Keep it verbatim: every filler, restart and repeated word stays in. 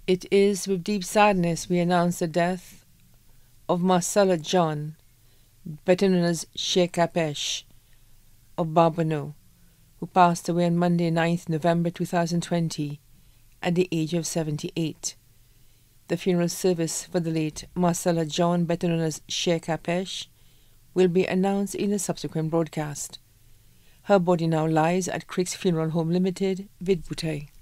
It is with deep sadness we announce the death of Marcella John, better known as Sheikh Apesh, of Barbano, who passed away on Monday, ninth November two thousand twenty, at the age of seventy-eight. The funeral service for the late Marcella John, better known as Sheikh Apesh, will be announced in a subsequent broadcast. Her body now lies at Crick's Funeral Home Limited, Vidbutey.